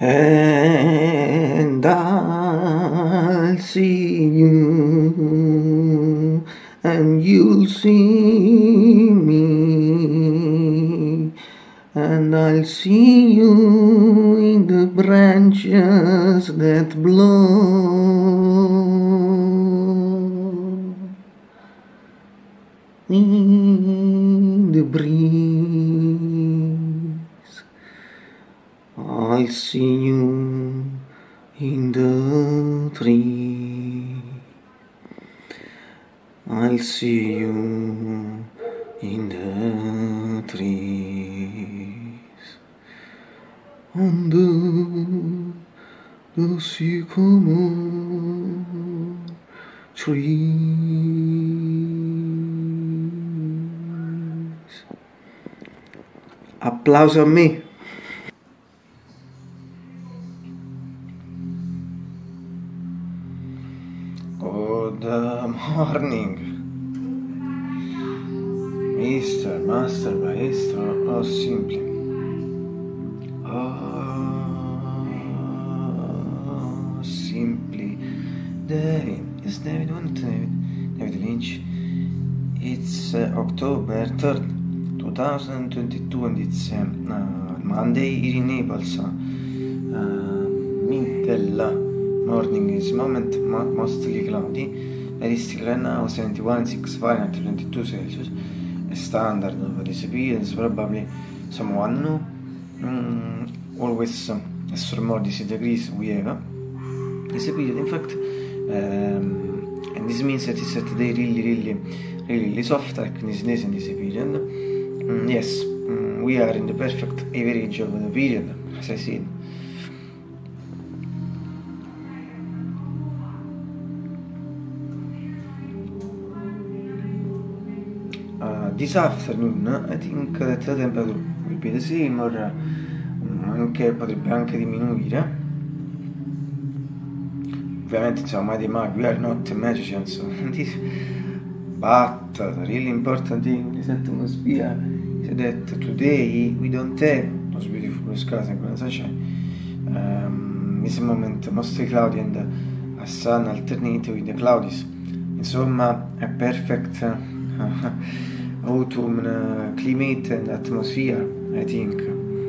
and I'll see you, and you'll see me, and I'll see you in the branches that blow, in the breeze. I'll see you in the tree. I'll see you in the trees. Under the sycamore trees. Applauso a me. Good morning, Mr. Master, Maestro, or simply. Oh, simply David. Yes, David, one to David Lynch. It's October 3rd, 2022, and it's Monday here in Naples. Middle morning is moment, mostly cloudy. Very still right now, 71.6 Fahrenheit, 22 Celsius. A standard for this period is probably someone new. Always as for more this degrees we have this period, in fact, and this means that it's today really soft, like this days in this period. Yes, we are in the perfect average of the period, as I said. This afternoon I think that the temperature will be the same, or potrebbe anche diminuire. Ovviamente insomma di we are not magicians, but the really important thing in this atmosphere is that today we don't have those beautiful skies and sunshine. This moment mostly cloudy and a sun alternate with the clouds. Insomma, a perfect autumn climate and atmosphere, I think.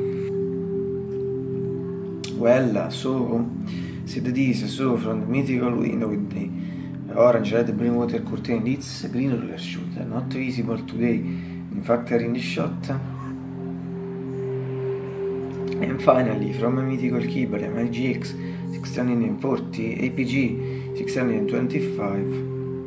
Well, so said this, so from the mythical window with the orange, red, green water curtain, it's a green roller shooter, not visible today, in fact are in the shot. And finally, from a mythical keyboard, my GX 640, APG 625.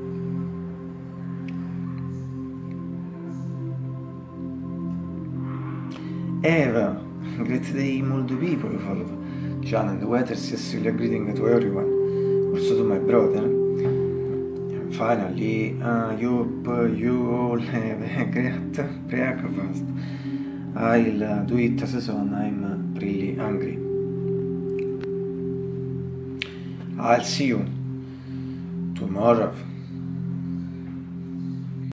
Eva, great day, all the people who followed John and the weather, sincerely greeting to everyone, also to my brother. And finally, I hope you all have a great breakfast. I'll do it as soon I'm really hungry. I'll see you tomorrow.